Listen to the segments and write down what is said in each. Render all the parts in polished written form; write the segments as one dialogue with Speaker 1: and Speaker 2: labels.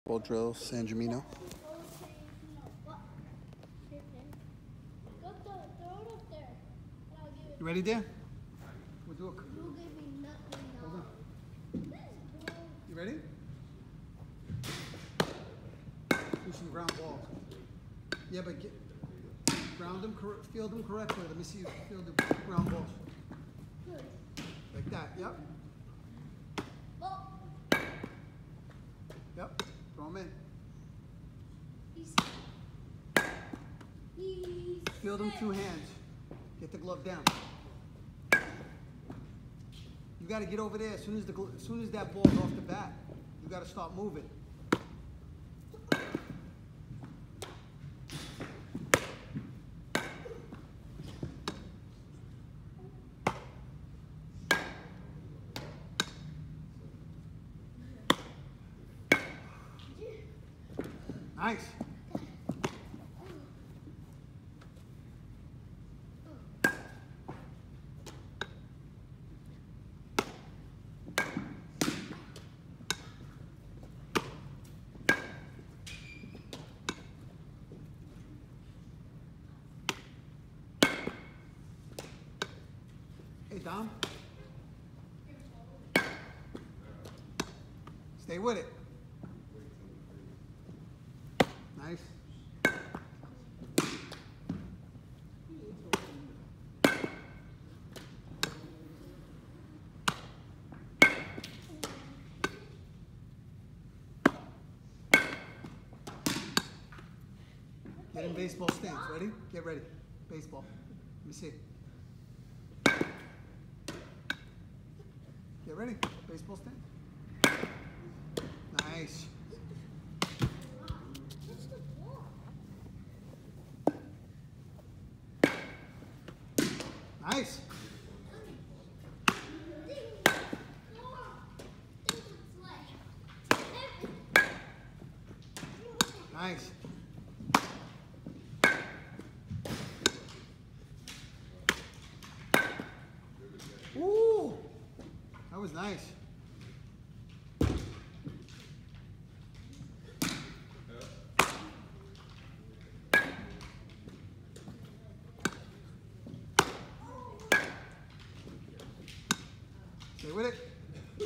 Speaker 1: Ball drill, San Gimino. You ready, Dan? We'll do it. Hold on. You ready? Do some ground balls. Yeah, but ground them, field them correctly. Let me see you field the ground balls. Like that. Yep. Yep. Throw them in. Field them 2 hands. Get the glove down. You got to get over there as soon as that ball's off the bat. You got to start moving. Nice. Hey, Dom. Stay with it. Nice. Get in baseball stance. Ready? Get ready. Baseball. Let me see. Get ready. Baseball stance. Nice. Nice. Nice. Ooh, that was nice. Stay with it. Is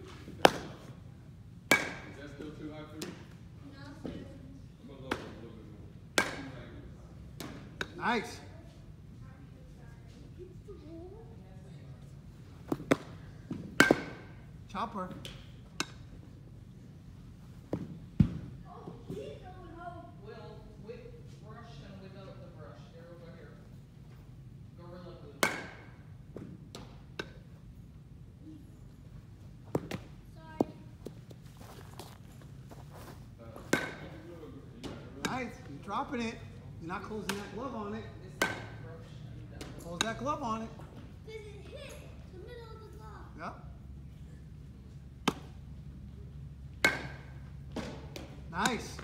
Speaker 2: that still too high for you? No, sir. I'm going to lower it a little bit more.
Speaker 1: Nice. Chopper. Nice. You're dropping it. You're not closing that glove on it. Close that glove on it.
Speaker 3: Because it hit the middle of the glove.
Speaker 1: Yep. Nice.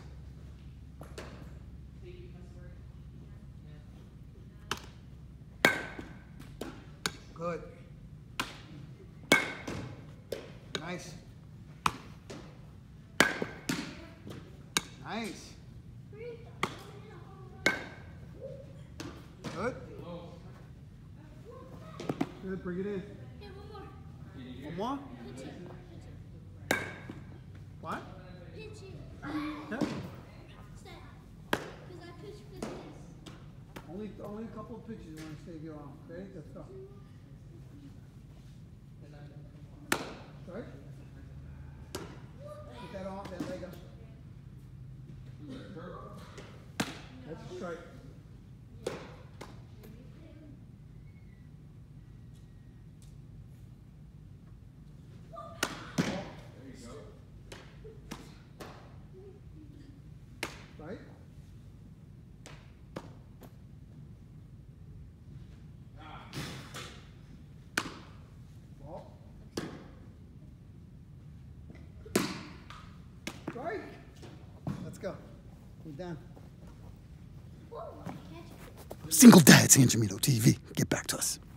Speaker 1: Good. Nice. Nice. Good. Good. Bring it in.
Speaker 3: Yeah,
Speaker 1: One more?
Speaker 3: Pitch it.
Speaker 1: What?
Speaker 3: Pitch it.
Speaker 1: Yeah.
Speaker 3: Stay. Because I pitch this.
Speaker 1: Only a couple of pitches you want to save your arm. Okay? Let's go. Sorry? Get that off, that leg up. That's a strike. Right? Ball. Strike. Let's go. We're done.
Speaker 3: Whoa, catch it.
Speaker 1: Single Dad, San Gimino TV. Get back to us.